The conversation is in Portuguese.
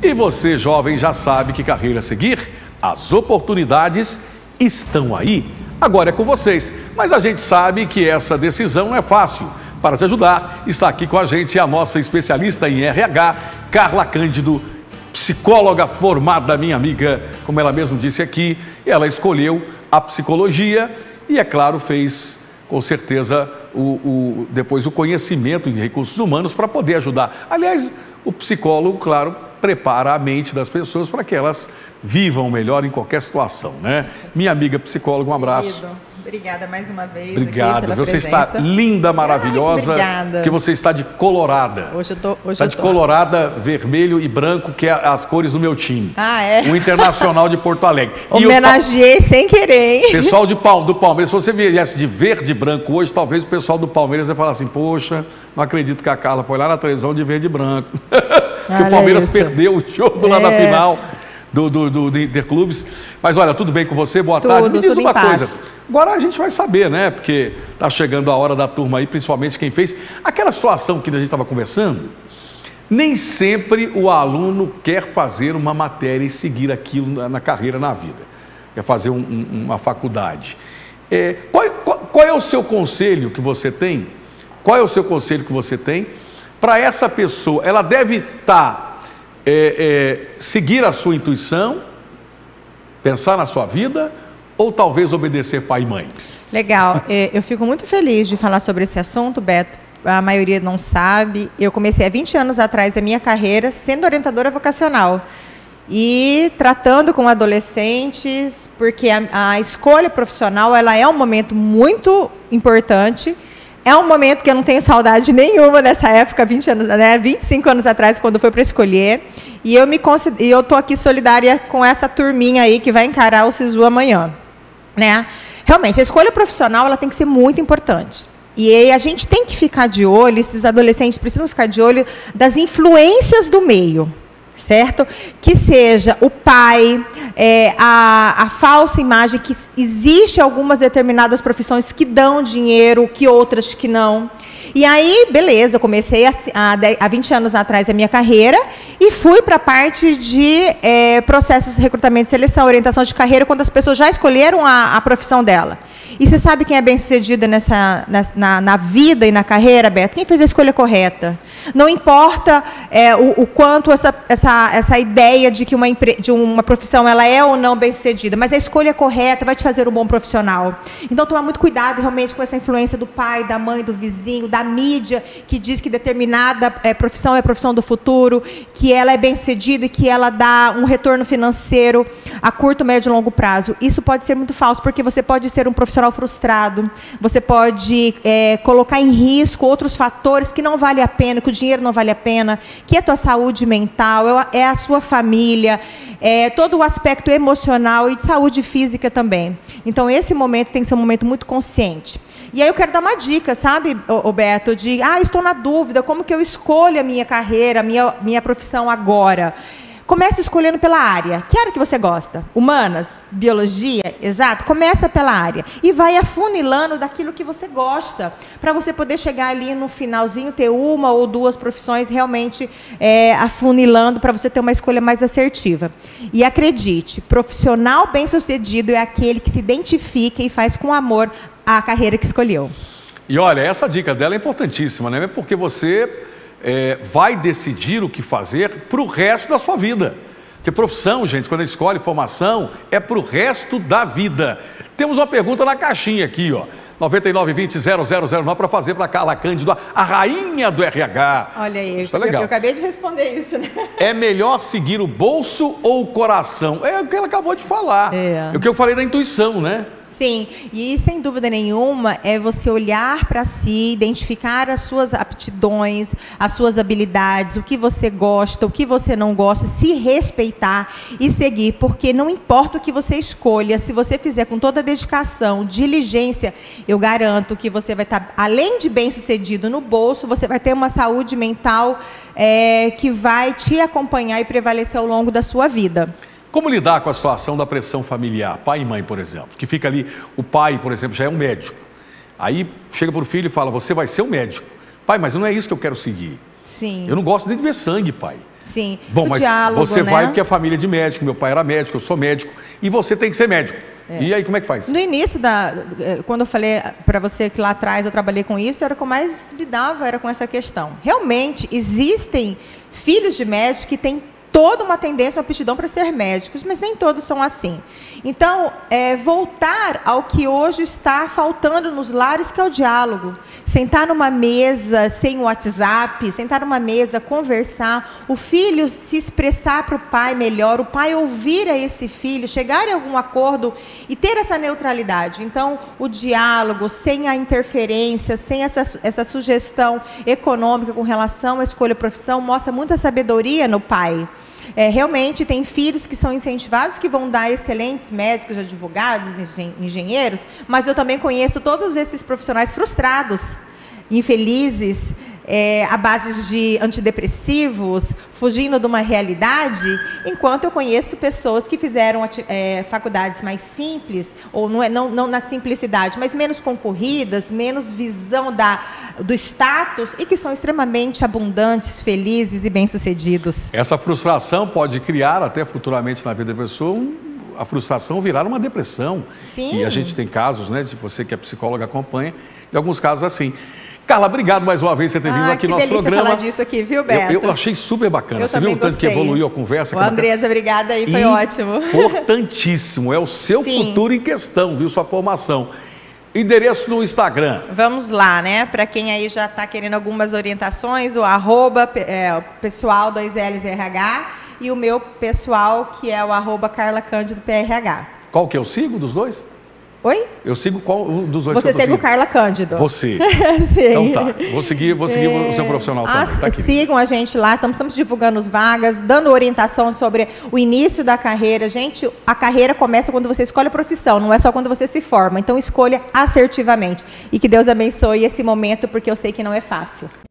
E você, jovem, já sabe que carreira seguir? As oportunidades estão aí. Agora é com vocês. Mas a gente sabe que essa decisão não é fácil. Para te ajudar, está aqui com a gente a nossa especialista em RH, Carla Cândido, psicóloga formada, minha amiga, como ela mesma disse aqui. Ela escolheu a psicologia e, é claro, fez com certeza depois o conhecimento em recursos humanos para poder ajudar. Aliás, o psicólogo, claro, prepara a mente das pessoas para que elas vivam melhor em qualquer situação, né? Minha amiga psicóloga, um abraço. Obrigada mais uma vez. Obrigado. Aqui pela você presença. Está linda, maravilhosa. Obrigada. Que você está de colorada. Hoje eu tô. Está de colorada, vermelho e branco, que é as cores do meu time. Ah, é? O Internacional de Porto Alegre. Homenageei sem querer, hein? Pessoal do Palmeiras, se você viesse de verde e branco hoje, talvez o pessoal do Palmeiras ia falar assim, poxa, não acredito que a Carla foi lá na televisão de verde e branco. Que o Palmeiras perdeu o jogo lá na final do Interclubes. Mas olha, tudo bem com você? Boa tarde. Me diz uma coisa. Agora a gente vai saber, né? Porque tá chegando a hora da turma aí, principalmente quem fez. Aquela situação que a gente estava conversando, nem sempre o aluno quer fazer uma matéria e seguir aquilo na carreira, na vida. Quer fazer uma faculdade. Qual é o seu conselho que você tem? Qual é o seu conselho que você tem para essa pessoa? Ela deve seguir a sua intuição, pensar na sua vida, ou talvez obedecer pai e mãe? Legal. Eu fico muito feliz de falar sobre esse assunto, Beto. A maioria não sabe. Eu comecei há 20 anos atrás a minha carreira sendo orientadora vocacional e tratando com adolescentes, porque a escolha profissional ela é um momento muito importante. É um momento que eu não tenho saudade nenhuma nessa época, 25 anos atrás, quando foi para escolher. E eu estou aqui solidária com essa turminha aí que vai encarar o SISU amanhã, né? Realmente, a escolha profissional ela tem que ser muito importante. E aí a gente tem que ficar de olho, esses adolescentes precisam ficar de olho das influências do meio. Certo? Que seja o pai, a falsa imagem que existe algumas determinadas profissões que dão dinheiro, que outras que não. E aí, beleza, eu comecei há 20 anos atrás a minha carreira e fui para a parte de processos de recrutamento e seleção, orientação de carreira, quando as pessoas já escolheram a profissão dela. E você sabe quem é bem-sucedido na vida e na carreira, Beto? Quem fez a escolha correta. Não importa o quanto essa ideia de que uma profissão ela é ou não bem-sucedida, mas a escolha correta vai te fazer um bom profissional. Então, tomar muito cuidado realmente com essa influência do pai, da mãe, do vizinho, da mídia, que diz que determinada profissão é a profissão do futuro, que ela é bem-sucedida e que ela dá um retorno financeiro a curto, médio e longo prazo. Isso pode ser muito falso, porque você pode ser um profissional frustrado, você pode colocar em risco outros fatores que não vale a pena, que o dinheiro não vale a pena, que é a tua saúde mental, é a sua família, todo o aspecto emocional e de saúde física também. Então, esse momento tem que ser um momento muito consciente. E aí eu quero dar uma dica, sabe, Beto, de, estou na dúvida, como que eu escolho a minha carreira, minha profissão agora? Comece escolhendo pela área. Que área que você gosta? Humanas? Biologia? Exato? Começa pela área. E vai afunilando daquilo que você gosta, para você poder chegar ali no finalzinho, ter uma ou duas profissões realmente afunilando, para você ter uma escolha mais assertiva. E acredite, profissional bem-sucedido é aquele que se identifica e faz com amor a carreira que escolheu. E olha, essa dica dela é importantíssima, né? Porque você vai decidir o que fazer para o resto da sua vida. Porque profissão, gente, quando escolhe formação, é para o resto da vida. Temos uma pergunta na caixinha aqui, ó. 9920-0009 para fazer para a Carla Cândido, a rainha do RH. Olha aí, Isso tá legal. Eu acabei de responder isso, né? É melhor seguir o bolso ou o coração? É o que ela acabou de falar. É o que eu falei da intuição, né? Sim, e sem dúvida nenhuma é você olhar para si, identificar as suas aptidões, as suas habilidades, o que você gosta, o que você não gosta, se respeitar e seguir, porque não importa o que você escolha, se você fizer com toda a dedicação, diligência, eu garanto que você vai estar, além de bem-sucedido no bolso, você vai ter uma saúde mental que vai te acompanhar e prevalecer ao longo da sua vida. Como lidar com a situação da pressão familiar? Pai e mãe, por exemplo, que fica ali, o pai, por exemplo, já é um médico. Aí chega para o filho e fala, você vai ser um médico. Pai, mas não é isso que eu quero seguir. Sim. Eu não gosto nem de ver sangue, pai. Sim. Bom, o mas diálogo, você né? vai porque é família de médico, meu pai era médico, eu sou médico, e você tem que ser médico. E aí, como é que faz? No início, quando eu falei para você que lá atrás eu trabalhei com isso, era o que eu mais lidava, era com essa questão. Realmente, existem filhos de médicos que têm toda uma tendência, uma aptidão para ser médicos, mas nem todos são assim. Então, voltar ao que hoje está faltando nos lares, que é o diálogo. Sentar numa mesa sem WhatsApp, sentar numa mesa, conversar, o filho se expressar para o pai melhor, o pai ouvir a esse filho, chegar em algum acordo e ter essa neutralidade. Então, o diálogo, sem a interferência, sem essa sugestão econômica com relação à escolha de profissão, mostra muita sabedoria no pai. Realmente tem filhos que são incentivados, que vão dar excelentes médicos, advogados, engenheiros, mas eu também conheço todos esses profissionais frustrados, infelizes, à base de antidepressivos, fugindo de uma realidade, enquanto eu conheço pessoas que fizeram faculdades mais simples, ou não na simplicidade, mas menos concorridas, menos visão do status, e que são extremamente abundantes, felizes e bem-sucedidos. Essa frustração pode criar, até futuramente na vida da pessoa, a frustração virar uma depressão. Sim. E a gente tem casos, né, de você que é psicóloga acompanha, de alguns casos assim. Carla, obrigado mais uma vez por você ter vindo aqui no nosso programa. Que delícia falar disso aqui, viu, Beto? Eu achei super bacana. Eu você viu o tanto que evoluiu a conversa? Ô, Andresa, obrigada aí, foi ótimo. Importantíssimo, é o seu futuro em questão, viu, sua formação. Endereço no Instagram. Vamos lá, né? Para quem aí já está querendo algumas orientações, o pessoal 2LZRH e o meu pessoal, que é o @CarlaCândidoPRH. Qual que eu sigo dos dois? Oi? Eu sigo qual dos dois? Você segue o Carla Cândido. Você. Sim. Então tá, vou seguir o seu profissional também. Tá aqui. Sigam a gente lá, estamos divulgando as vagas, dando orientação sobre o início da carreira. Gente, a carreira começa quando você escolhe a profissão, não é só quando você se forma. Então escolha assertivamente. E que Deus abençoe esse momento, porque eu sei que não é fácil.